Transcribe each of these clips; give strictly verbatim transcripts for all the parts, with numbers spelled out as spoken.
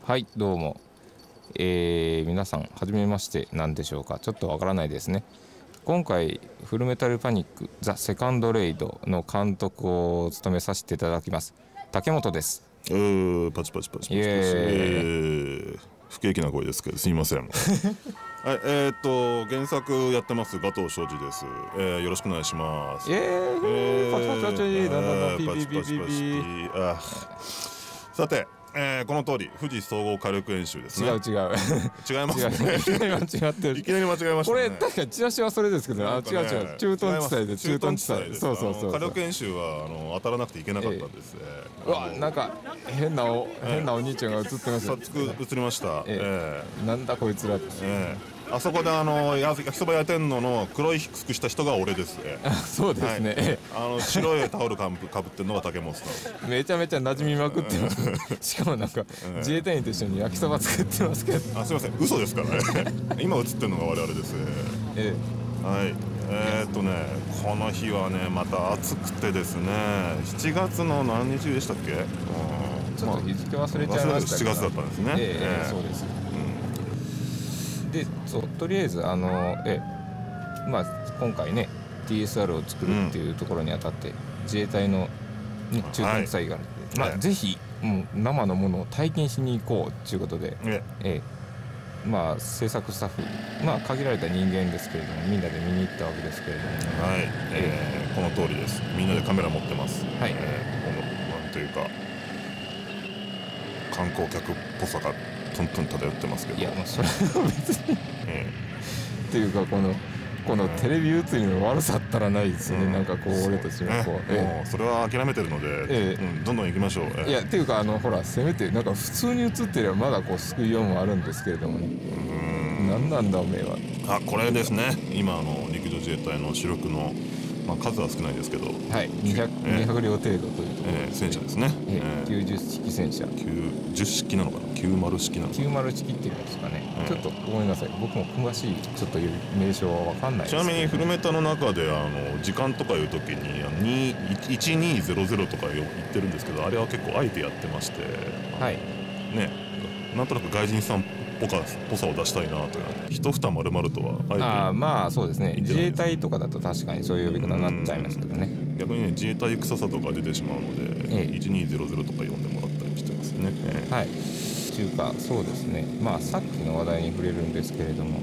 はい、どうも、えー、皆さんはじめましてなんでしょうか。ちょっとわからないですね。今回フルメタルパニックザ・セカンドレイドの監督を務めさせていただきます竹本です。 うーパチパチパチパチパチ、えー、不景気な声ですけどすみませんはい、えー、っと原作やってますガトー庄司です、えー、よろしくお願いします。 えー、えー、パチパチパチだんだんだんピパーピーピーピチパチパチーピー。 あさて、えー、この通り富士総合火力演習ですね。 違う違う違いますね。 いきなり間違ってる。 いきなり間違えましたね。 これ確かにチラシはそれですけど、あ、違う違う、駐屯地帯で駐屯地帯です。 そうそうそう。 火力演習はあの当たらなくていけなかったんです。 うわ、なんか変なお変なお兄ちゃんが映ってますよ。 早速映りました。ええ、なんだこいつらって。 えあそこであの焼きそば焼いてんのの黒い服した人が俺です。 そうですね。 あの白いタオルかぶってるのが竹本さん。めちゃめちゃ馴染みまくってます。しかもなんか自衛隊員と一緒に焼きそば作ってますけど。 あ、すみません、嘘ですからね。今映ってるのが我々です。 ええ、はい。えー、っとね、この日はねまた暑くてですね、しちがつの何日でしたっけ？うん、 ちょっと日付忘れちゃいましたけど。 しちがつだったんですね。 ええええ、そうです。で、そうとりあえずあのえまあ今回ね ティーエスアール を作るっていうところにあたって、うん、自衛隊の、ね、駐屯地帯があるので、はい、まあ、ぜひもう生のものを体験しに行こうということで、えええまあ制作スタッフ、まあ限られた人間ですけれどもみんなで見に行ったわけですけれども、 はい、えー、この通りです。みんなでカメラ持ってます。 はい、 えー、このなんというか観光客っぽさがトントン漂ってますけど、 いやもうそれは別に、えー、っていうかこのこのテレビ映りの悪さったらないですよね、うん、なんかこう俺たちもこう、 ね、ええ、もうそれは諦めてるので、ええ、うん、どんどん行きましょう。ええ、 いやっていうかあのほらせめてなんか普通に映ってればまだこう救いようもあるんですけれどもね。うん、何なんだおめえは。 あ、これですね、今あの陸上自衛隊の主力の、まあ、数は少ないですけど、 はい、にひゃく、ええ、にひゃく両程度というところ、 ええ、戦車ですね、 ええ、きゅうじゅっ式戦車、 きゅうじゅっ式なのかな、きゅうじゅう式なのかな、 きゅうじゅう式っていうんですかね、ええ、ちょっとごめんなさい、僕も詳しいちょっという名称は分かんないですけど、 ちなみにフルメタの中であの時間とかいう時にいちにーぜろぜろとか言ってるんですけど、あれは結構あえてやってまして、はいね、なんとなく外人さんぽさを出したいなという一蓋丸々とはあえて、 ああ、まあそうですね、自衛隊とかだと確かにそういう呼び方になっちゃいますけどね。 逆にね、自衛隊臭さとか出てしまうので、ええ、いちにーぜろぜろとか呼んでもらったりしてますね。ええ、 はい、というかそうですね、まあさっきの話題に触れるんですけれども、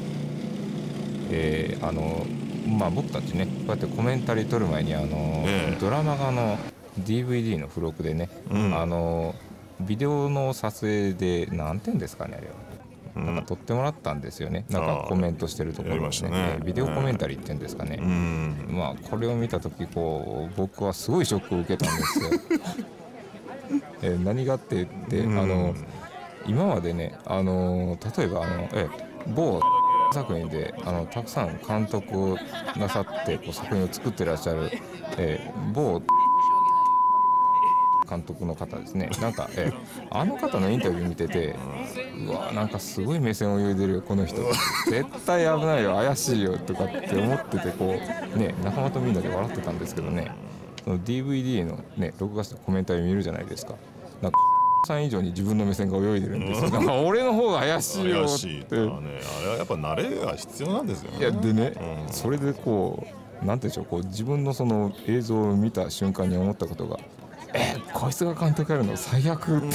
えー、あのまあ僕たちねこうやってコメンタリー撮る前にあの、ええ、ドラマがの ディーブイディー の付録でね、うん、あのビデオの撮影で何点ですかね、あれはなんか撮ってもらったんですよね、うん、なんかコメントしてるところを ね, ねビデオコメンタリーって言うんですかね、うん、まあこれを見た時こう僕はすごいショックを受けたんですよえ何がって言って、うん、あの今までね、あの例えばあのえ某作品であのたくさん監督をなさってこう作品を作ってらっしゃる、え某監督の方ですね、なんかえあの方のインタビュー見てて、うわなんかすごい目線を泳いでるよこの人、絶対危ないよ怪しいよとかって思ってて、こうね仲間とみんなで笑ってたんですけどね、その ディーブイディー のね録画したコメンタリー見るじゃないですか、なんかさん以上に自分の目線が泳いでるんですよ。なんか俺の方が怪しいよって。怪しいってね、 あれはやっぱ慣れが必要なんですよね。 いやでね、うん、それでこうなんていうんでしょう、こう自分のその映像を見た瞬間に思ったことが、えこいつが監督やるの最悪って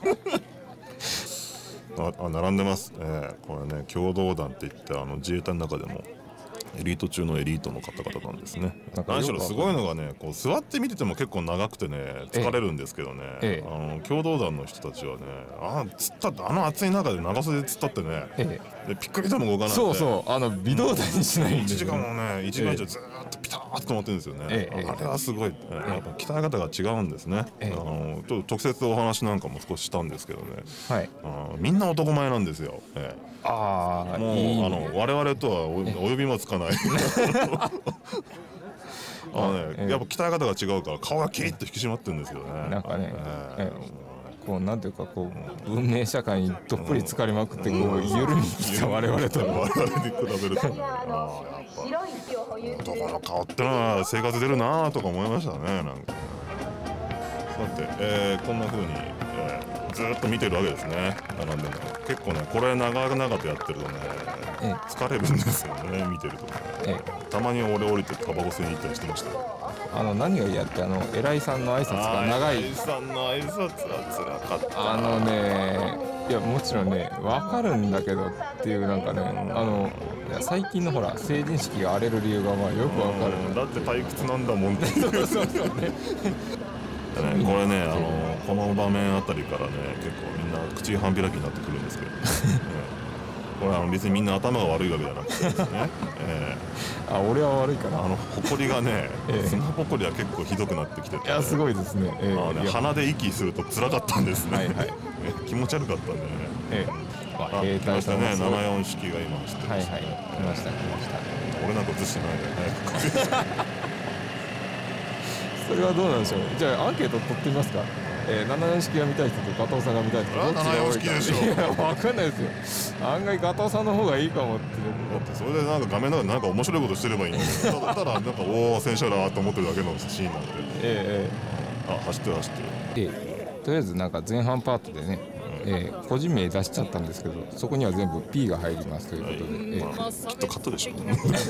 ああ並んでます、えー、これね共同団っていってあの自衛隊の中でもエリート中のエリートの方々なんですね。何しろすごいのがね、こう座って見てても結構長くてね疲れるんですけどね、ええ、あの共同団の人たちはね、あつったってあの暑い中で長袖でつったってね、ええ、でピックリとも動かないんで、 そうそうあの微動だにしないんで、いちじかんもねいちじかん以上ずっとピタッと止まってるんですよね、ええ、あれはすごい、ええ、やっぱ鍛え方が違うんですね、ええ、あのちょっと特設お話なんかも少ししたんですけどね、はい、あみんな男前なんですよ、ええ、あもういいあの我々とは お, お呼びもつかないあのね、えー、やっぱ鍛え方が違うから顔がキリッと引き締まってるんですよね。 なんかね、えー、こうなんていうかこう文明社会にどっぷり浸かりまくってこう緩みに来た我々と我々に比べるとね、あやっぱ男の顔ってのは生活出るなとか思いましたね。なんかねさて、えー、こんな風に、えーずーっと見てるわけですね。並んでるの結構ね、これ長々とやってるとね、 ええ疲れるんですよね、見てるとね。 ええたまに俺降りてタバコ吸いに行ったりしてましたよ。 あの何が嫌ってあの偉いさんの挨拶が長い。 偉いさんの挨拶は辛かった。 あのね、いやもちろんね分かるんだけどっていうなんかね、あのいや最近のほら成人式が荒れる理由がまあよく分かる。 だって退屈なんだもんってそうそうそうね。 ね、これね、あのこの場面あたりからね、結構みんな口半開きになってくるんですけど、ね、これは別にみんな頭が悪いわけじゃなくてですね、えー、あ俺は悪いかな。 あの埃がね、 えー、 砂ぼこりは結構ひどくなってきてて、ね、 いやすごいですね。えー、 あね鼻で息すると辛かったんですね。 はいはい、 気持ち悪かったんでね。 えー、あ兵隊さんね、ななよん式が今走ってましたね。 はいはい、来ました来ました。 俺なんか映してないで、ね。 それはどうなんでしょう。じゃあアンケート取ってみますか。えー、ななよん式が見たい人と加藤さんが見たい人どっちが多いか。いや分かんないですよ。案外加藤さんの方がいいかもって。 だってそれでなんか画面の中でなんか面白いことしてればいいんだけど、ただなんかおお戦車だと思ってるだけのシーンなんで。 ええー、あ走ってる走ってる。 えー、とりあえずなんか前半パートでね、うん、えー、個人名出しちゃったんですけど、そこには全部 P が入りますということで、はい、えーまあ、きっとカットでしょう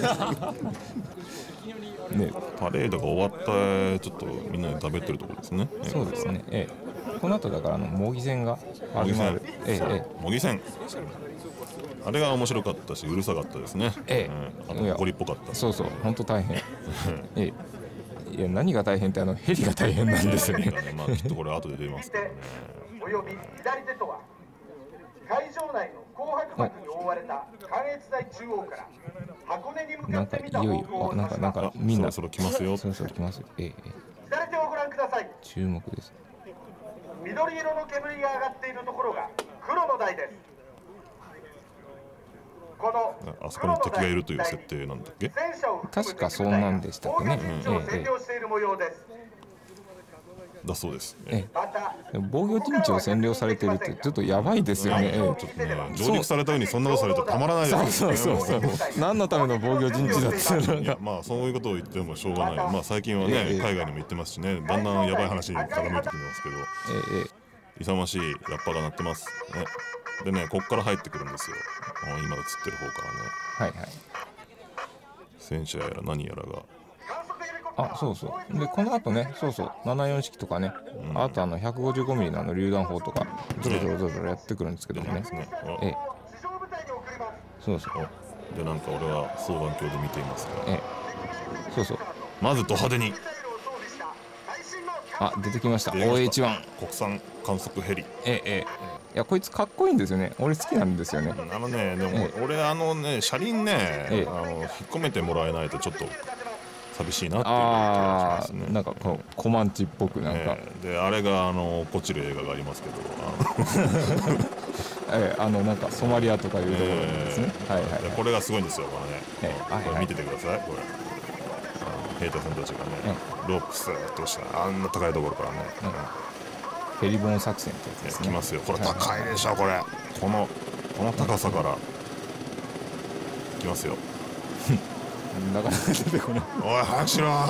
ね。 パレードが終わったちょっとみんなで食べてるところですね。 そうですね。ええ、この後だからあの模擬戦が始まる。ええ、 模擬戦。あれが面白かったしうるさかったですね。 ええ、あと埃っぽかった。 そうそう、本当大変。ええ、いや何が大変ってあのヘリが大変なんですよね。 まあきっとこれ後で出ますからね。 および左手とは会場内の紅白幕に覆われた関越台中央から箱根に向かってみた方向をなんかなんかみんなそろそろ来ますよ。 そろそろ来ますよ。ええ、 左手をご覧ください。 注目です。 緑色の煙が上がっているところが黒の台です。このあそこに敵がいるという設定なんだっけ。 確かそうなんでしたっけね。 占領している模様です。 だそうです。 ええ、防御陣地を占領されてるってちょっとやばいですよね。ええ、 ちょっとね上陸されたようにそんなことされるとたまらないですよね。 そうそうそうそう。何のための防御陣地だっていうのが。 まあそういうことを言ってもしょうがない。まあ最近はね、ええ、海外にも行ってますしね、だんだんやばい話に傾いてきますけど、ええ、勇ましいラッパが鳴ってますね。でね、こっから入ってくるんですよ。今映ってる方からね。 はいはい。 戦車やら何やらが。 あ、そうそう。でこの後ね、そうそうななよん式とかね、うん、あとあの ひゃくごじゅうごミリ のあの榴弾砲とかゾロゾロゾロゾロやってくるんですけどもね。ね、ええ、そうそう。 でなんか俺は双眼鏡で見ていますが、 ええ、そうそう。 まずド派手に。 あ、出てきました。オーエイチワン国産観測ヘリ。 ええええ。いやこいつかっこいいんですよね。俺好きなんですよね。 あのね、でも俺あのね車輪ね、ええ、あの引っ込めてもらえないとちょっと寂しいなっていう気がしますね。 なんかこうコマンチっぽくなんか、 えー、であれがあの落っこちる映画がありますけど、 ええ、あのなんかソマリアとかいうところですね。えー、はいはい、はい、 これがすごいんですよこれね。 えー、 これ見ててください。これ兵隊さんたちがね、えー、ロープスーッとしたあんな高いところからね、えー、 フェリボン作戦ってやつですね。 来ますよ。これ高いでしょ、これ。このこの高さから来ますよ。 なかなか出てこない。 おい早くしろ。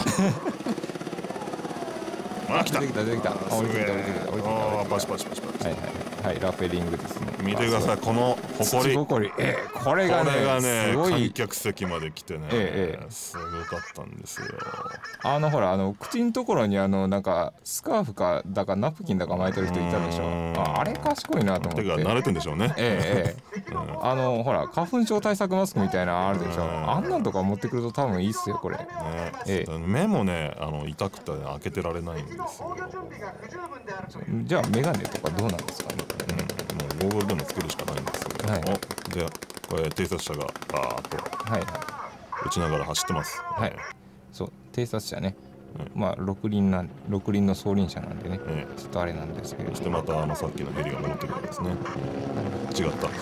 あ、来た。 出てきた出てきた。降りてきた降りてきた降りてきた。 パチパチパチパチ。 はいはいはい、ラペリングですね。 見てください、この埃。 埃。ええ、これがね、 これがね、 すごい観客席まで来てね、ええ、すごかったんですよ。 あのほらあの口のところにあのなんかスカーフかだかナプキンだか巻いてる人いたでしょ。あ、あれ賢いなと思って。 てか慣れてんでしょうね。 ええええ、うん、あのほら花粉症対策マスクみたいなのあるでしょ。あんなんとか持ってくると多分いいっすよこれ。ね、 ええ、目もねあの痛くて開けてられないんですよ。 じゃあメガネとかどうなんですかね。 ゴーグルでもつけるしかないんですけど、はい、でこれ偵察車がバーッと撃ちながら走ってます。 はい、そう偵察車ね、うん、まあ六輪なん六輪の装輪車なんでね、ええ、ちょっとあれなんですけど、そしてまたあのさっきのヘリが戻ってくるんですね。違ったあ、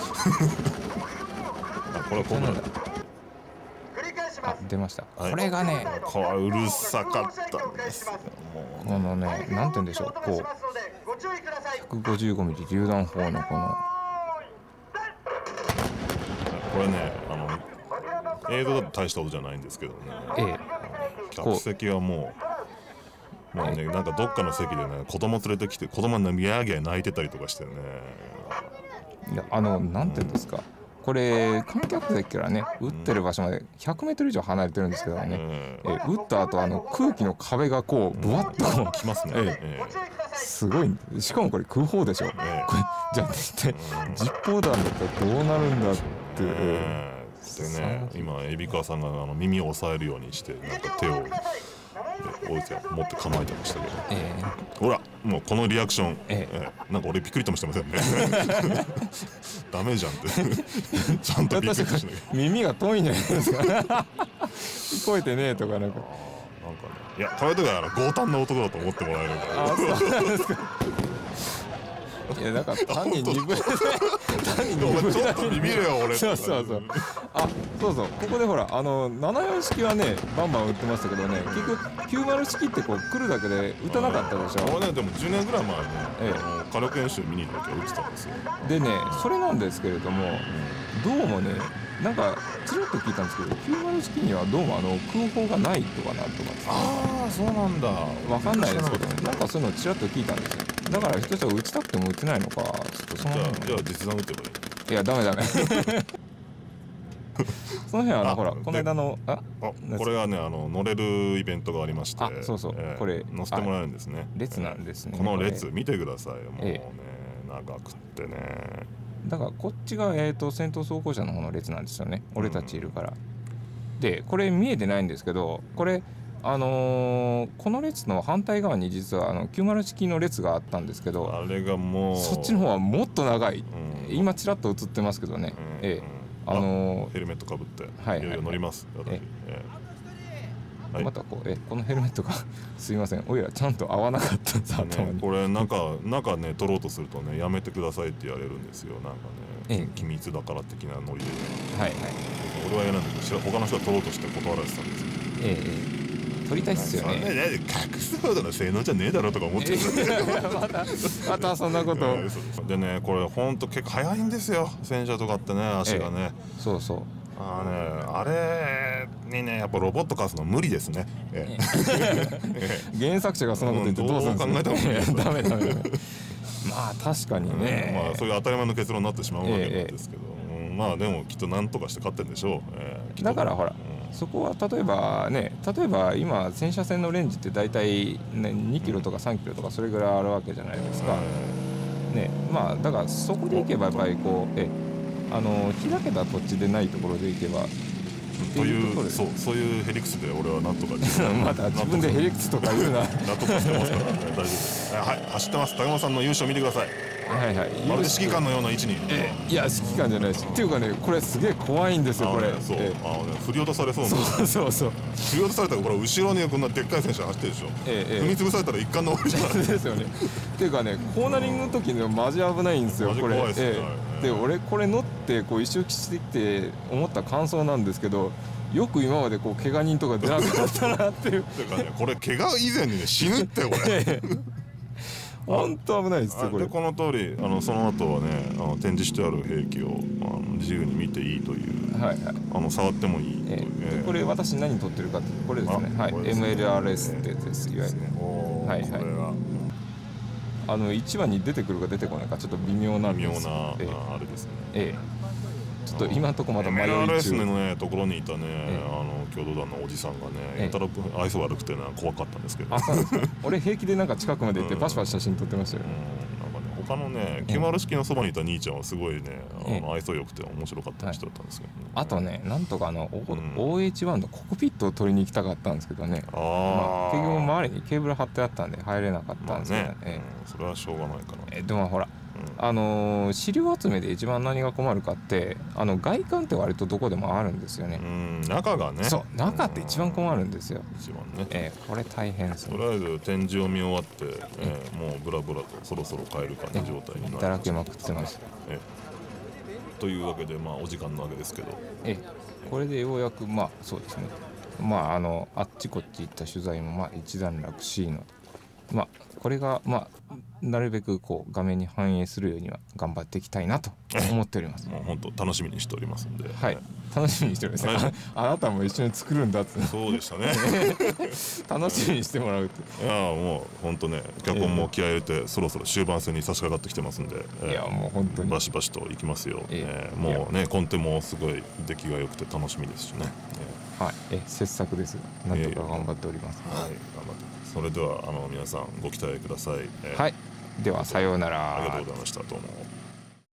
これはこうなんだ。 あ、出ました、はい、これがねこれうるさかったんですよ。 もうこのね、なんて言うんでしょう、こうひゃくごじゅうごミリ 榴弾砲のこのこれね、あの映像だと大したことじゃないんですけどね、ええ、客席はももうねなんかどっかの席でね子供連れてきて子供がギャーギャー泣いてたりとかしてね。 いやあのなんていうんですか、これ観客席からね打ってる場所までひゃくメートル以上離れてるんですけどね、え打った後あの空気の壁がこうブワッとこう来ますね。 えすごい。しかもこれ空砲でしょ、これじゃあ一体実砲弾だったらどうなるんだって、 でね今海老川さんがあの耳を押さえるようにしてなんか手を置いて持って構えてましたけど、えー、ほらもうこのリアクション、えーえー、なんか俺びっくりともしてませんねダメじゃんってちゃんとびっくりしなきゃ。 耳が遠いんじゃないですか聞こえてねえとかなんかなんかね、 いやこういう時はあの強胆な男だと思ってもらえるんで。あそうなんですかいやだから単に鈍い単に鈍いちょっとビビるよ俺。 そうそうそう。あそうそう、ここでほらあのななじゅうよん式はねバンバン打ってましたけどね、結局きゅうじゅう式ってこう来るだけで打たなかったでしょ。 俺ねでもじゅうねんぐらい前に、ええ、火力演習見に行った時は打ってたんですよ。 でねそれなんですけれども、どうもねなんかちらっと聞いたんですけどきゅうじゅう式にはどうもあの空砲がないとかなんとか。 ああそうなんだ。 わかんないですけどね、なんかそういうのちらっと聞いたんですよ。だから人たちは打ちたくても打てないのか、ちょっとそのじゃあじゃあ実弾打てばいい。 いやダメダメその辺はあのほらこの間のああこれはねあの乗れるイベントがありまして、 あそうそう、えー、これ乗せてもらえるんですね。 列なんですね。 この列見てくださいよ、もうね、 えー、 長くってね。 だからこっちが、えー、と先頭走行車の方の列なんですよね、俺たちいるから、うん、でこれ見えてないんですけど、これあのー、この列の反対側に実はあのきゅうじゅう式の列があったんですけど、 あれがもうそっちの方はもっと長い、うん、今ちらっと映ってますけどね、うん、ええあのー、 ヘルメットかぶって、 はい、 いよいよ乗ります、 はい、ええはい、またこうえこのヘルメットがすいませんおいらちゃんと合わなかったんです、頭に、 ね、これなんかなんかね取ろうとするとねやめてくださいって言われるんですよ。なんかね、ええ、機密だから的なノリで、 はいはい、 俺は嫌なんだけど他の人が取ろうとして断られてたんですよ。 ええ取りたいっすよね。 隠すほどの性能じゃねえだろとか思ってるまたまたそんなことでね、これほんと結構早いんですよ、戦車とかってね、足がね、 ええ、そうそう、 あーね、あれにねやっぱロボット貸すの無理ですね、ええ、原作者がそんなこと言ってどうするんですか。 どう考えてもダメダメダメまあ確かにね、 うん、まあそういう当たり前の結論になってしまうわけなんですけど、ええ、うん、まあでもきっと何とかして勝ってるんでしょう、えー、 だからほら、うん、そこは例えばね、例えば今戦車戦のレンジって大体、ね、にキロとかさんキロとかそれぐらいあるわけじゃないですか、うん、ね、まあだからそこで行けばやっぱりこうえあの開けた土地でないところで行けばというそうそういうヘリクスで俺はなんとかまだ自分でヘリクスとか言うな納得してますからね、大丈夫です。はい、走ってます。高山さんの優勝見てください。 はいはい、 まるで指揮官のような位置に、 えー、いや指揮官じゃないし、っていうかねこれすげえ怖いんですよ、これ、 そう、えー、あのね振り落とされそうな、 そうそうそう、 振り落とされたらこれ後ろにこんなでっかい選手が走ってるでしょ、えーえー、踏み潰されたら一貫の終わりじゃないですよね。っていうかねコーナリングの時にマジ危ないんですよ、これ。 怖いですね、 えー、で俺これ乗ってこう一周してきて思った感想なんですけど、よく今までこう怪我人とか出なかったなっていうていうかね、これ怪我以前にね死ぬってこれ本当危ないですよこれ。 でこの通りあのその後はねあの展示してある兵器をあの自由に見ていいという、はいはい、あの触ってもいいという、 えー、これ私何撮ってるかってこれですね、はい、エムエルアールエス ってです、いわゆる、はいはい、あのいちわに出てくるか出てこないかちょっと微妙なんです微妙な、えー、あれですね、 ええちょっと今のところまだ迷い中。 エムエルアールエス のねところにいたね、ええ、あの共同団のおじさんがね、ええ、やたら愛想悪くてね怖かったんですけど、 あ、そうですか。俺平気でなんか近くまで行ってパシパシ写真撮ってましたよ、 うん、なんかね他のねきゅうじゅう式のそばにいた兄ちゃんはすごいねあの愛想良くて面白かった人だったんですけど、ね、 はい、あとねなんとかあの、うん、オーエイチワン のコックピットを取りに行きたかったんですけどね、あ、まあ、結局周りにケーブル張ってあったんで入れなかったんですけどね、まあね、 うん、それはしょうがないかな。 えでもほらあのー、資料集めで一番何が困るかってあの外観って割とどこでもあるんですよね。 うん、中がね、 そう中って一番困るんですよ、 一番ね、 えー、これ大変ですね。 とりあえず展示を見終わって、えー、もうブラブラとそろそろ帰る感じ状態になるだらけまくってます、 えー、というわけでまあお時間なわけですけど、 えー、これでようやくまあそうですね、まああのあっちこっち行った取材もまあ一段落しいので、まあこれがまあなるべくこう画面に反映するようには頑張っていきたいなと思っております。 もう本当楽しみにしておりますんで、 はい、 楽しみにしてるんですね、はい、あ, あなたも一緒に作るんだって。 そうでしたね楽しみにしてもらうって。 いやもう本当ね、脚本も気合い入れて、えー、そろそろ終盤戦に差し掛かってきてますんで、 いやもう本当にバシバシといきますよ、 えーえー、もうねコンテもすごい出来が良くて楽しみですしね、 えー、はい、え切削ですがなんとか頑張っております、 えー、はい、頑張って。それではあの皆さんご期待ください、 えー、はい、ではさようなら。 ありがとうございました。どうも。